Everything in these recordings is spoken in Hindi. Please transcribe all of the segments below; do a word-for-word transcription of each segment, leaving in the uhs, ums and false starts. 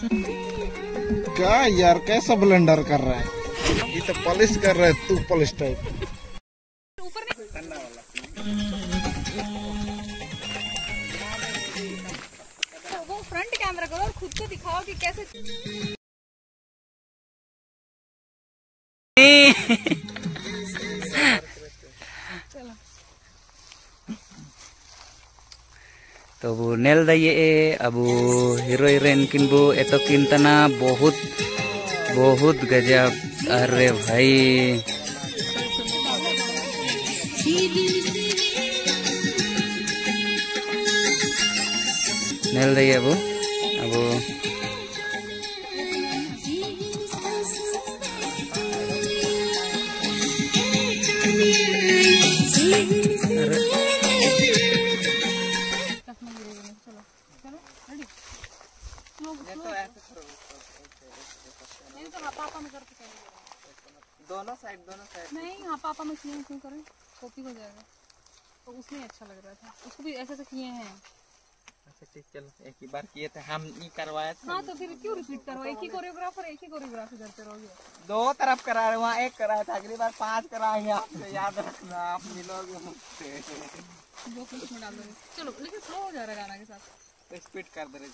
क्या यार कैसा ब्लेंडर कर रहा है, ये तो पॉलिश कर रहा है तू पॉलिश टाइप। वो फ्रंट कैमरा करो और खुद को दिखाओ कि कैसे। चलो तो वो नेल दये अब हीरो हीरोइन किन बो एतो किन तना बहुत बहुत गजब। अरे भाई नेल दये अब अब दोनों साइड दोनों साइड नहीं। हाँ पापा में किए क्यों करें, कॉपी हो जाएगा। तो उसमें अच्छा लग रहा था, उसको भी ऐसे ऐसे किए हैं। अच्छा ठीक, चलो एक ही बार किए थे हम, नहीं करवाया था। हाँ तो फिर क्यों रिपीट करो, एक ही कोरियोग्राफर एक ही कोरियोग्राफी करते रहोगे। दो तरफ करा रहे, वहाँ एक कराया था, अगली बार पांच कराएंगे आपसे, याद रखना आप मिलोगे मुझसे। जो कुछ में डाल दोगे। चलो लेकिन स्लो हो जा रहा है गाना के साथ, तो स्पीड कर दे रहे।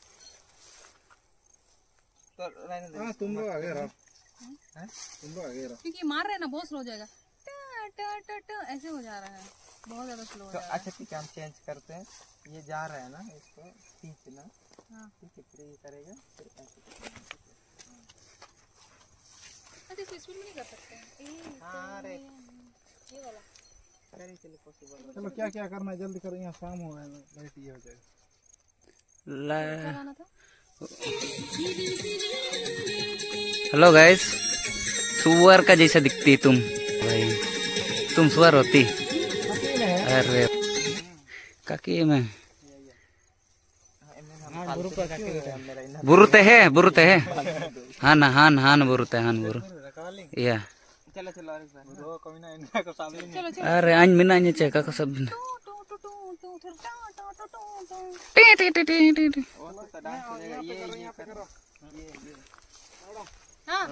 तो रहने दे। हाँ तुम लोग आगे रहो, तुम लोग आगे रहो, क्योंकि मार रहे हैं ना बहुत स्लो हो जाएगा। टा टा टा टा ऐसे हो जा रहा है, बहुत ज्यादा स्लो हो तो जा रहा है। अच्छा ठीक है, हम चेंज करते हैं। ये जा रहा है ना, इसको खींचना। हाँ ठीक है, फिर ये करेगा, फिर ऐसे। अच्छा इसको स्पीड में नहीं कर सकते हैं। हाँ रे, ये वाला करे चलो पॉसिबल। चलो क्या क्या करना है जल्दी करो, यहाँ शाम हो है लाइट ये हो जाएगा। क्या गाना था? हेलो गाइस, सुअर का जैसा दिखती तुम भाई, तुम सुअर होती। अरे काकी में बुरुते है बुरुते है हान हान हान बुरुते हान बुरु या। चलो चलो अरे वो कोई ना इनका को सामने। चलो चलो अरे आज मिना nya cek kakak sabina टी टी टी टी टी टी। वो तो डांस करेगा, ये ये करो, ये ये हाँ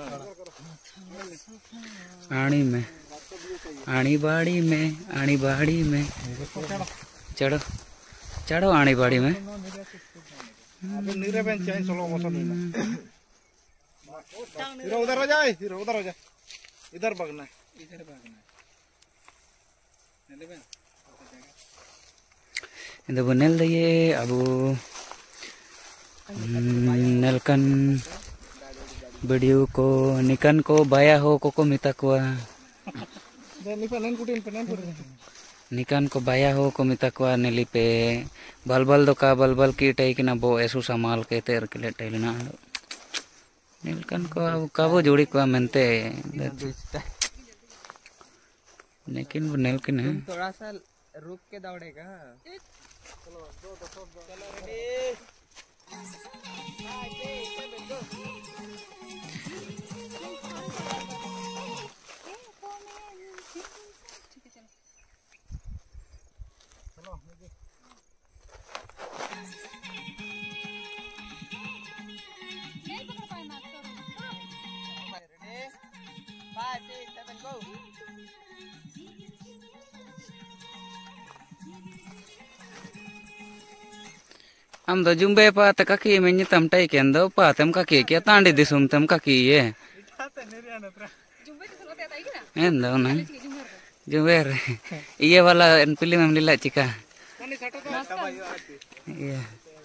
आनी में आनी बाड़ी में आनी बाड़ी में चढ़ो चढ़ो आनी बाड़ी में। अभी नीरे बेन चेंज स्लो मोशन लेना। हीरो उधर हो जाए, हीरो उधर हो जाए, इधर भागना है, इधर भागना है। itu benel deh abu nelkan video ko nikan ko baya ho koko mita ko nikan ko baya ho ko mita ko neli pe bal bal do ka bal bal ki tai kina bo esu samal ke ter kile tai na nilkan ko kabo jodi ko mente लेकिन वो नेल किन है थोड़ा सा रुक के दौड़ेगा। चलो दो दो चलो ready. Five, six, seven, go. am do jumbe pa ta kaki menyi tam tai ken do pa tam kaki kya tandi disum tam kaki ye en do na jumbe re iye wala en film em lila chika iya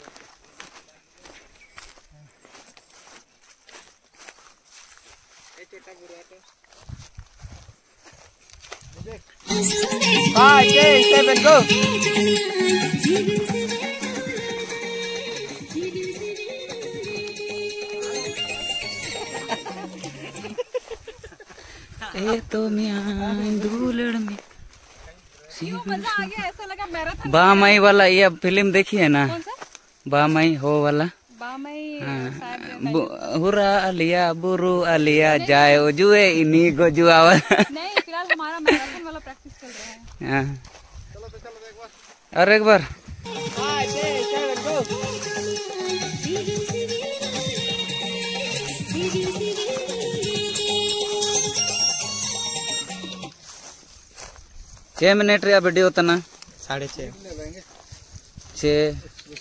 Five, six, seven, go. ए तो मियां दूलड़ में क्यों मजा आ गया, ऐसा लगा मैराथन। बामई वाला ये फिल्म देखी है ना, बामई हो वाला। बामई हुरा अलिया बुरु अलिया जाए जुए इनी गोजुआ। नहीं फिलहाल हमारा मैराथन वाला प्रैक्टिस चल रहा है। चलो तो चलो एक बार और एक बार Five, six, seven, go. छह मिनट रे वीडियो तना साढ़े छः छः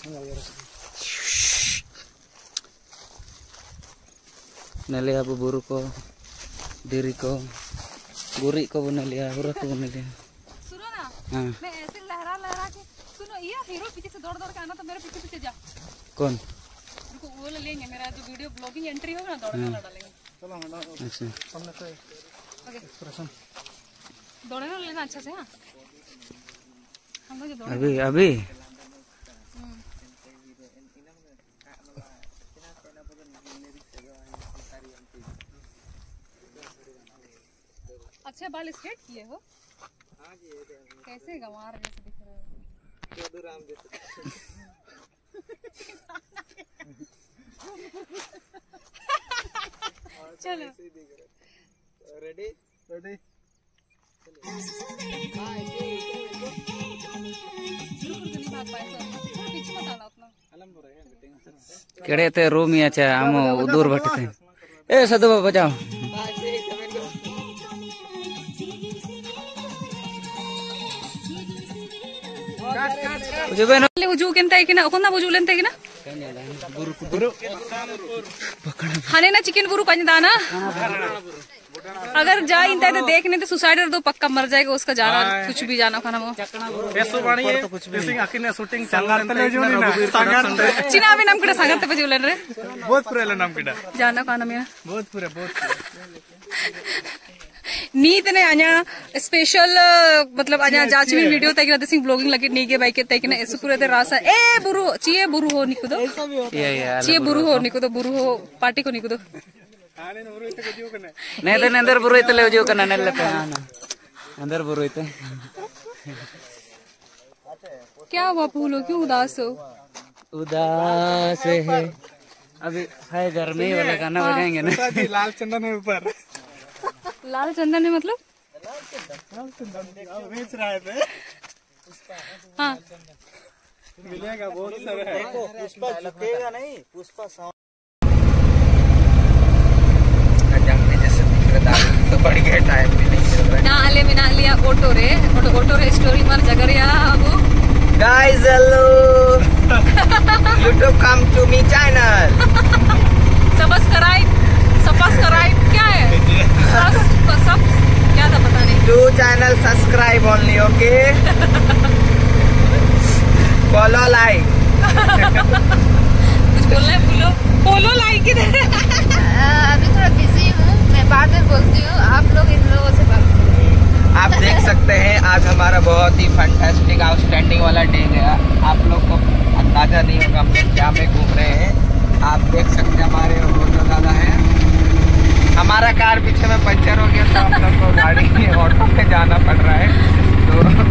नेले अब बुरु को डिरी को गुरी को बना लिया बुरा को बना लिया। सुनो ना, हाँ मैं ऐसे लहरा लहरा के सुनो ये हीरो पीछे से दौड़ दौड़ के आना तो मेरे पीछे पीछे जा। कौन? रुको वो ले लेंगे मेरा जो वीडियो ब्लॉगिंग एंट्री होगा ना दौड़ के वाला डालेंगे। अच्छा ओके दौड़े ना लेना अच्छा से। हाँ हम लोग दौड़ अभी अभी अच्छा बाल स्ट्रेट किए हो? कैसे गंवार जैसे दिख रहे हो। चलो रेडी रेडी केड़े ते रूम ही अच्छा हम दूर बैठते हैं। ए सदु बाबा जाओ हुजू केंता किना ओकना बुजू लेंते किना खाने ना चिकन बुरु कंज दाना अगर जाए इंता तो देखने तो सुसाइड दो पक्का मर जाएगा उसका जाना कुछ भी जाना खाना वो शूटिंग चिना भी नाम किड़ा सांगत पे जुलन रे बहुत पूरे नाम किड़ा जाना खाना मेरा बहुत पूरे बहुत नीत ने आया स्पेशल मतलब आया जाचमी वीडियो तक ना सिंग ब्लॉगिंग लगे नी के बाइक के तक ना ऐसे पूरे ते रासा ए बुरु चिए बुरु हो निको दो चिए बुरु हो निको दो बुरु हो पार्टी को निको दो नहीं तो अंदर बुरु इतने ले जो करना नहीं ले पे अंदर बुरु इतने क्या हुआ फूलो क्यों उदास हो? उदास है अभी है गर्मी वाला गाना बजाएंगे ना। लाल चंदन है ऊपर लाल चंदन है मतलब लाल चंदन बेच रहे थे हाँ मिलेगा बहुत सारे है पुष्पा झुकेगा नहीं पुष्पा तो बढ़ गया टाइम भी नहीं चल रहा ना आले में ना लिया ऑटो रे ऑटो ऑटो रे स्टोरी मार जगरिया वो guys hello YouTube come to me channel subscribe subscribe क्या है सब सब क्या था पता नहीं to channel subscribe only okay follow like कुछ बोलना है बोलो बोलो लाइक इधर अभी थोड़ा बिजी हूँ मैं बाद में बोलती हूँ आप लोग इन लोगों से बात करें। आप देख सकते हैं आज हमारा बहुत ही फैंटास्टिक आउटस्टैंडिंग वाला डे गया। आप लोग को अंदाजा नहीं होगा हम लोग क्या में घूम रहे हैं। आप देख सकते हैं हमारे ऑटो दादा है हमारा कार पीछे में पंचर हो गया तो हम लोग को गाड़ी ऑटो पे जाना पड़ रहा है तो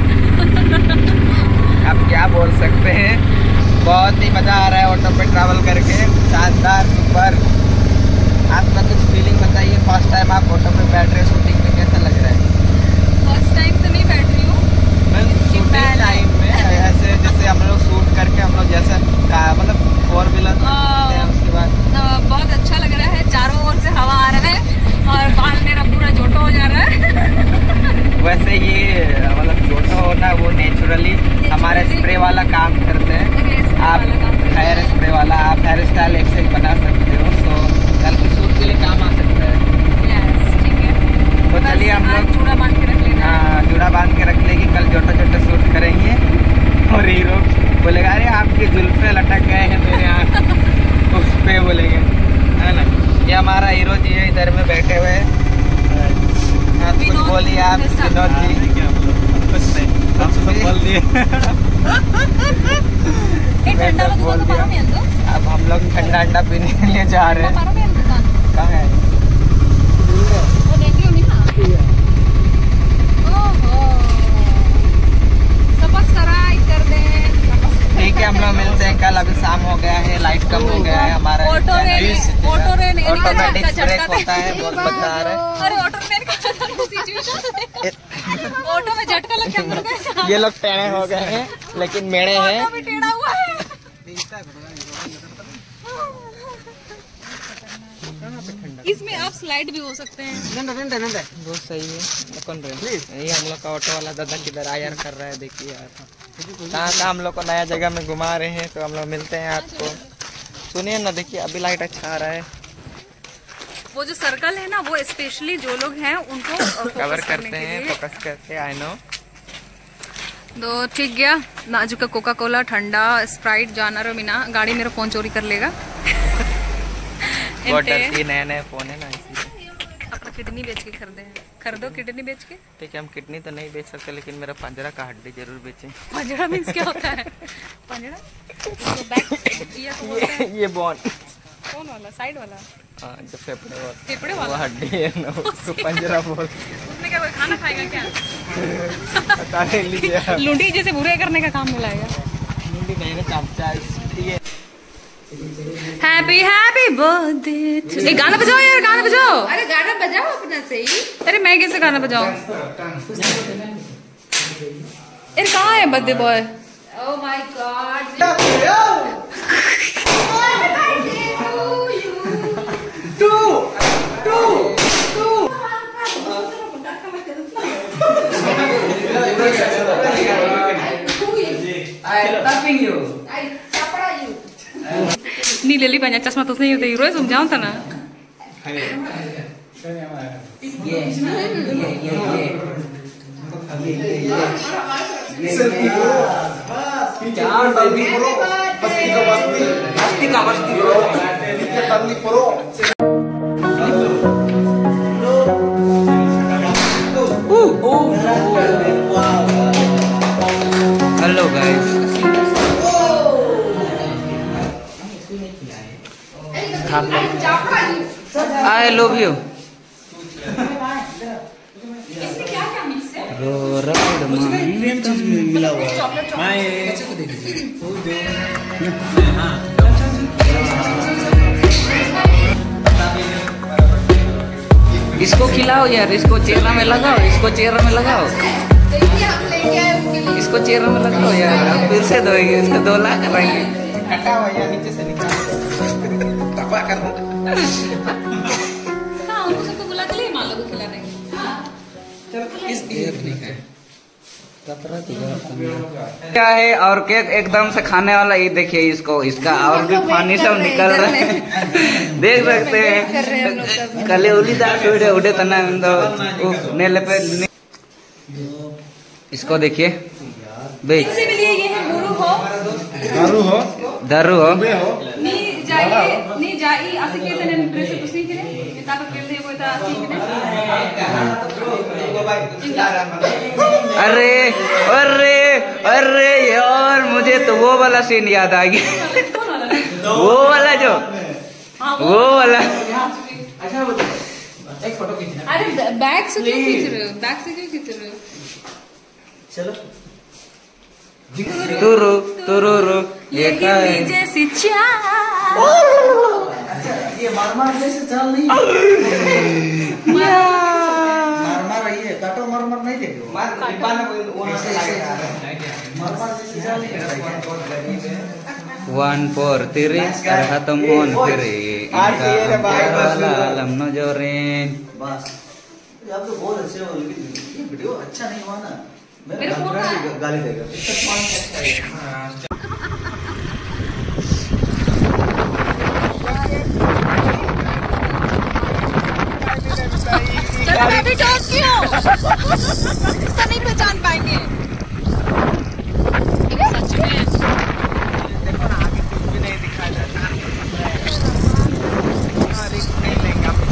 आप क्या बोल सकते हैं। बहुत ही मजा आ रहा है ऑटो पे ट्रैवल करके शानदार सुपर। आपका कुछ फीलिंग बताइए फर्स्ट टाइम आप ऑटो पे बैठ रहे शूटिंग में कैसा लग रहा है? फर्स्ट टाइम तो नहीं बैठ रही हूँ शूटिंग टाइम में ऐसे जैसे हम लोग शूट करके हम लोग जैसे मतलब फोर व्हीलर उसके बाद बहुत अच्छा लग रहा है चारों ओर से हवा आ रहा है और बाल मेरा पूरा जोटो हो जा रहा है वैसे ये मतलब जोटो होना वो नेचुरली हमारे स्प्रे वाला काम करते हैं। आप हेयर स्प्रे वाला आप हेयर स्टाइल एक से बना सकते हो तो कल की शूट के लिए काम आ सकता है। ठीक है तो चलिए हम लोग जुड़ा बांध के रख लेना हाँ जुड़ा बांध के रख लेगी कल छोटा छोटा शूट करेंगे और हीरो बोलेगा अरे आपके जुल्फे लटक गए हैं मेरे यहाँ उस पे बोलेंगे है ना। ये हमारा हीरो जी है इधर में बैठे हुए हैं। कुछ बोलिए आप विनोद जी बोल दिए बोल दिया। अब हम लोग ठंडा ठंडा पीने के लिए जा रहे हैं। कहाँ है? ठीक है हम लोग मिलते हैं कल। अभी शाम हो गया है लाइट कम हो गया है हमारा ऑटोमेटिक ब्रेक होता है बहुत बता रहे हैं। अरे ऑटो ऑटो में झटका लग गया ये लोग टेढ़े हो गए हैं लेकिन मेरे हैं भी टेढ़ा हुआ है इसमें आप स्लाइड भी हो सकते हैं। बहुत सही है। कौन रहे ये हम लोग का ऑटो वाला दादा किधर आयर कर रहा है, देखिए यार कहाँ कहाँ हम लोग को नया जगह में घुमा रहे हैं। तो हम लोग मिलते हैं आपको, सुनिए ना, देखिए अभी लाइट अच्छा आ रहा है। वो जो सर्कल है ना वो स्पेशली जो लोग हैं उनको कवर करते हैं, फोकस करके। I know. तो ठीक गया नाजू का कोका कोला ठंडा स्प्राइट जाना रो मीना गाड़ी मेरा फोन चोरी कर लेगा। बहुत डरती, नया नया फोन है ना इसीलिए। अपना किडनी बेच के खरीदे खरीदो किडनी बेच के। ठीक है, हम किडनी तो नहीं बेच सकते लेकिन मेरा पंजरा का हड्डी जरूर बेचें। पंजरा मीन्स क्या होता है? पंजरा तो बैक ये तो बोलते हैं। ये बोन कौन वाला? साइड वाला? हाँ, जो फेफड़े वाला फेफड़े वो वाला हड्डी है ना, उसको पंजरा बोल। उसमें क्या कोई खाना खाएगा क्या? पता नहीं, लीजिए। लूटी जैसे बुरे करने का काम मिलाएगा। लूटी नहीं ना, चमचा। ये हैप्पी हैप्पी बर्थडे। एक गाना बजाओ यार, गाना बजाओ। अरे गाना बजाओ अपना से ही। अरे मैं कैसे गाना बजाऊं? अरे कहाँ है birthday boy? Oh my god. नी ले ली banyak चश्मा तो नहीं होते हीरो समझाओ था ना। Hello guys, I love you. इसमें क्या क्या मिक्स है? मिला हुआ इसको खिलाओ यार, इसको चेहरा में लगाओ, इसको चेहरा में लगाओ, इसको चेहरा में लगाओ यार। अब फिर से धोएंगे, इसको धो ला कराएंगे। हटा हुआ या नीचे से निकाल दबा कर। हाँ उनको सबको बुला के लिए माला को खिला देंगे। क्या है और केक एकदम से खाने वाला। ये देखिए इसको, इसका और भी पानी सब निकल रहा है। देख सकते हैं कले उली दास उड़े उड़े तना नेले पे। इसको देखिए भाई, इनसे मिलिए, ये है गुरु हो दारू हो दारू हो नी जाइए नी जाई आसे के तने ड्रेस तुसी के ने ता को खेल दे वो ता आसे के अरे अरे अरे यार, मुझे तो वो वाला सीन याद आ गया। वो वाला जो वो वाला। अरे बैग से क्यों खींच रहे हो? बैग से क्यों खींच रहे हो? तुरु तुरु ये क्या है? जैसी चाल। ये मार मार जैसे चाल नहीं है। मार मार ये काटो मार मार नहीं देखो। मार दीपान वहां से लगेगा। मार मार जैसे चाल नहीं है। One four three, arhatum on three. Alam nojorin. बस ये आप तो बहुत अच्छे हो, लेकिन ये वीडियो अच्छा नहीं हुआ ना, मेरे फोन में गाली देगा। अभी टॉप क्यों? इसका नहीं पहचान पाएंगे। सच में देखो ना, आगे कुछ भी नहीं दिखाई देता। नहीं लेंगे आप।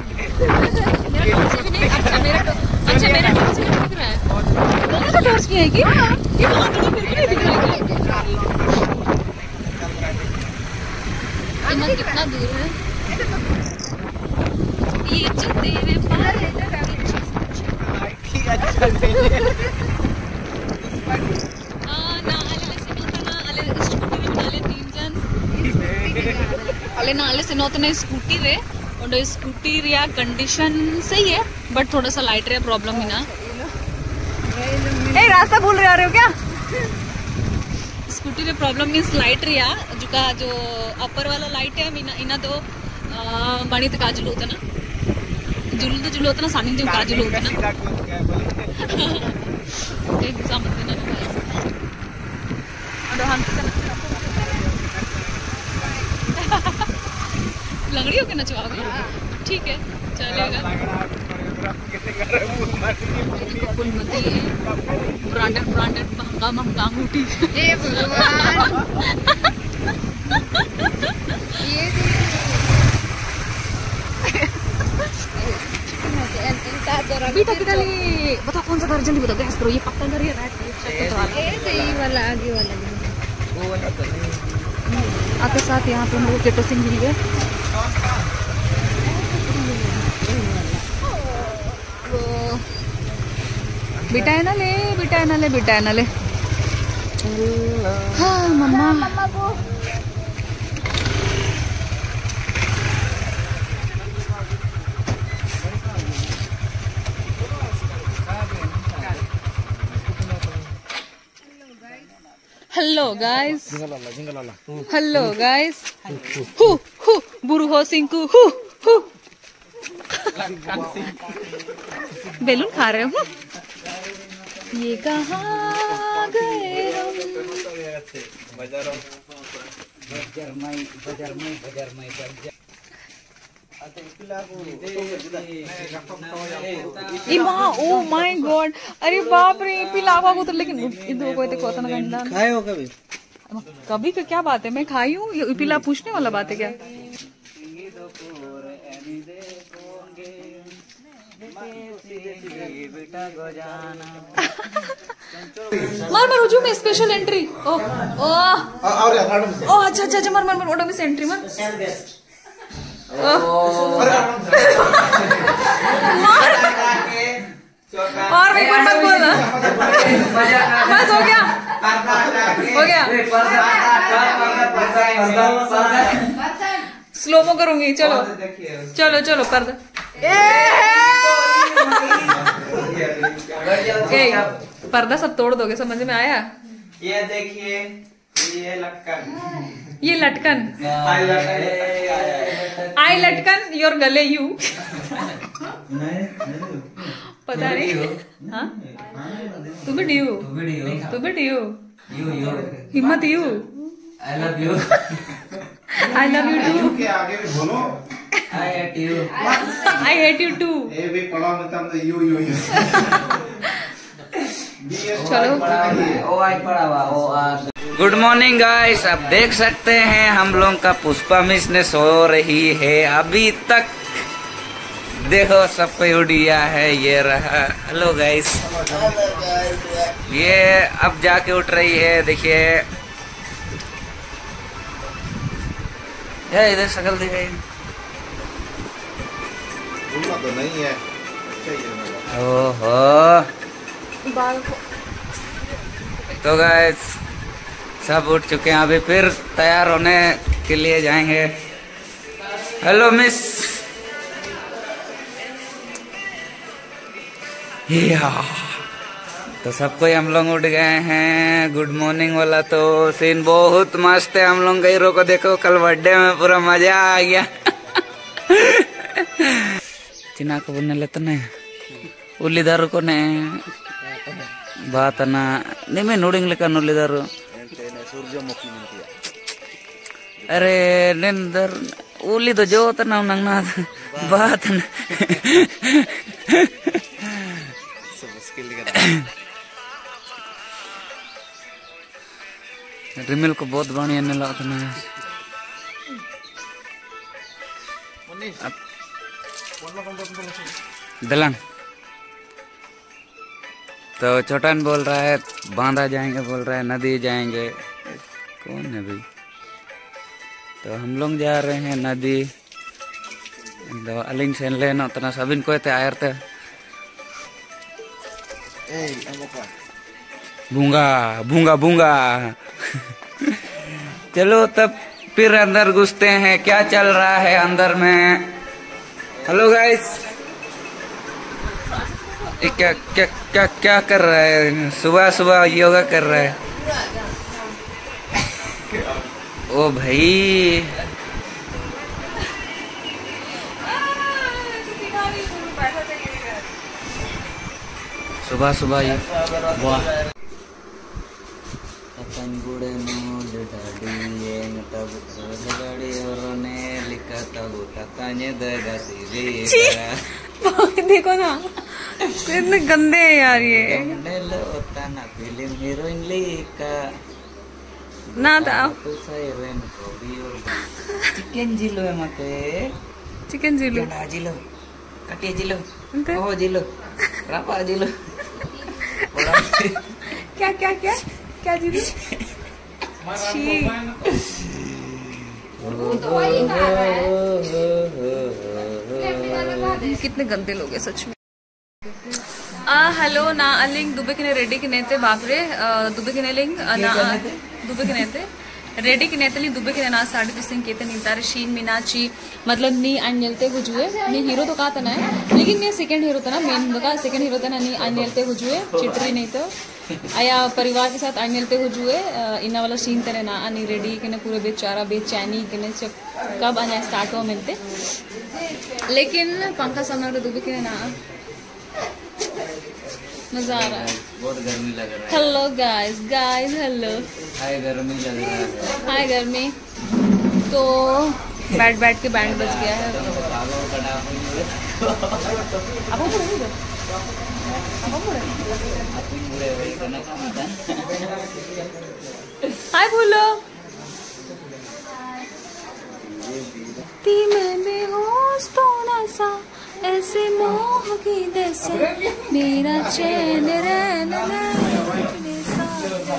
अच्छा मेरा अच्छा मेरा टॉर्च नहीं दिख रहा है। मेरा टॉर्च की है कि ये बहुत बड़ा फिर भी नहीं दिख रहा है। इतना कितना दूर है ये तेरे पार है अच्छा नहीं है। अले नाले से नौतने स्कूटी रे और स्कूटी रिया कंडीशन सही है बट थोड़ा सा लाइट रे प्रॉब्लम ही ना। ए रास्ता भूल रहे हो क्या? स्कूटी रे प्रॉब्लम मीन्स लाइट रिया जो का जो अपर वाला लाइट है मीना इना तो बणी तो काजुल होता ना जुलू तो जुलू होता ना सानी जो काजुल होता ना लंगड़ी होके नचवाओगे ठीक है चलेगा ब्रांडेड ब्रांडेड महंगा महंगा अंगूठी बेटा बेटा बताओ कौन सा घर जल्दी बताओ गैस करो ये पक्का घर है वाला आगे वाला आपके साथ यहाँ पे हम लोग केटो सिंह मिल गए बिटाए ना ले बिटाए ना ले बिटाए ना ले हाँ मम्मा हेलो गाइस हेलो गाइस हु हु बुरु हो सिंकू हु हु बेलून खा रहे हो ये कहाँ गए हम ओ माय गॉड अरे बाप रे पिलावा को तो लेकिन इधर कोई तो कोता ना गंदा खाए हो कभी कभी का क्या बात है मैं खाई हूँ पिला पूछने वाला बात है क्या मार मार रुजू में स्पेशल एंट्री ओ ओ ओ अच्छा अच्छा अच्छा मार मार मार ऑटो में एंट्री मार और भी कोई मत बोलना बस हो गया हो गया स्लो मो करूंगी चलो चलो चलो पर्दा ए पर्दा सब तोड़ दोगे समझ में आया ये देखिए ये लटकन ये लटकन आई लटकन योर गले यू पता नहीं हाँ तू भी ड्यू तू भी ड्यू हिम्मत you I love you I love you too के आगे भी बोलो I hate you I hate you too ए भी पढ़ा मतलब तो यू यू यू चलो ओ आई पढ़ा हुआ ओ आज गुड मॉर्निंग गाइस अब देख सकते हैं हम लोग का पुष्पा मिस ने सो रही है अभी तक देखो सब पे उड़िया है ये रहा हेलो गाइस ये अब जाके उठ रही है देखिए इधर शकल दिखाई तो नहीं है ओहो तो गाइस सब उठ चुके हैं अभी फिर तैयार होने के लिए जाएंगे हेलो मिस या तो सबको हम लोग उठ गए हैं गुड मॉर्निंग वाला तो सीन बहुत मस्त है हम लोग का हीरो को देखो कल बर्थडे में पूरा मजा आ गया चिना को बोलने लेते न उल्लीदारू को ने बात ना नहीं मैं नोडिंग लेकर उल्लीदारू अरे निंदर उली तो जो होता ना नंगना बात ना रिमिल को बहुत बढ़िया नहीं लगता ना दलन तो छोटन बोल रहा है बांधा जाएंगे बोल रहा है नदी जाएंगे कौन है भाई तो हम लोग जा रहे हैं नदी तो अलिंग से लेना उतना सबिन को थे आयर थे भूंगा भूंगा भूंगा चलो तब फिर अंदर घुसते हैं क्या चल रहा है अंदर में हेलो गाइस ये क्या क्या क्या क्या कर रहा है सुबह सुबह योगा कर रहा है ओ भाई सुबह सुबह ये वाह Akan gue mau dedadi yang tabu dedadi orangnya lika tabu katanya daga siri देखो ना इतने गंदे है यार ये गंदे लो तना फिल्म हीरोइन lika ना था तो siren kobi और chicken जिलो है मते चिकन जिलो क्या जिलो कटे जिलो अंते oh जिलो रपा जिलो क्या क्या क्या क्या जिलो कितने गंदे लोग हैं सच में आ हेलो ना अलिंग दुबे किने रेडी किने थे बापरे दुबे किने लिंग ना दुबे किने थे रेडी किने थे दुबे किने ना साड़ी तुसिंग केते नितार शीन मीनाची मतलब नी अन्यलते हुजुए नी हीरो तो का तना है लेकिन नी सेकंड हीरो तना मेन का सेकंड हीरो तना नी अन्यलते हुजुए चिटरी नहीं तो आया परिवार के साथ अन्यलते हुजुए इना वाला सीन तने ना अनि रेडी किने पूरे बेचारा बेचैनी किने कब आना स्टार्ट हो मिलते लेकिन पंखा सामने दुबे किने ना मजा आ रहा है बहुत गर्मी लग रहा है hello guys guys hello hi गर्मी लग रहा है हाय गर्मी तो बैठ बैठ के बैंड बज गया है अब हाय बोलो ती मैं बेहोश तो ना सा ऐसे मोह की जैसे मेरा चैन रहना मेरे साथ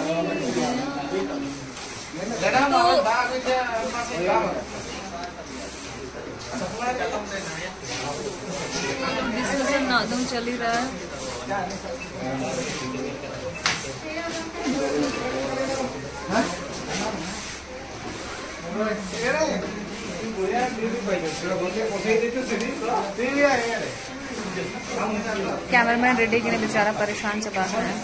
डिस्कशन नादम चल ही रहा है कैमरामैन रेडी के लिए बेचारा परेशान चल रहा है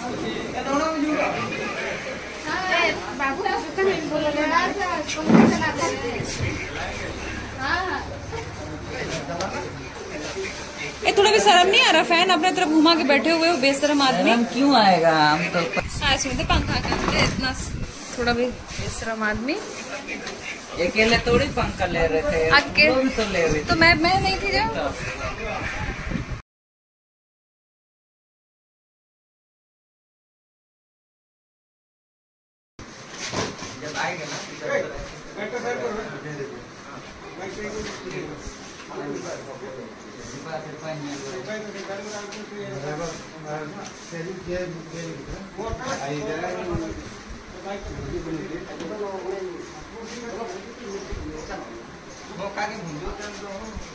ए थोड़ा भी शर्म नहीं आ रहा फैन अपने तरफ घुमा के बैठे हुए हो बेशरम आदमी हम क्यों आएगा हम तो हाँ इसमें तो पंखा का इतना थोड़ा भी बेशरम आदमी अकेले थोड़ी पंखा ले रहे थे अकेले लोग तो ले रहे थे तो मैं मैं नहीं थी जब जब आएगा ना वो कागे भूल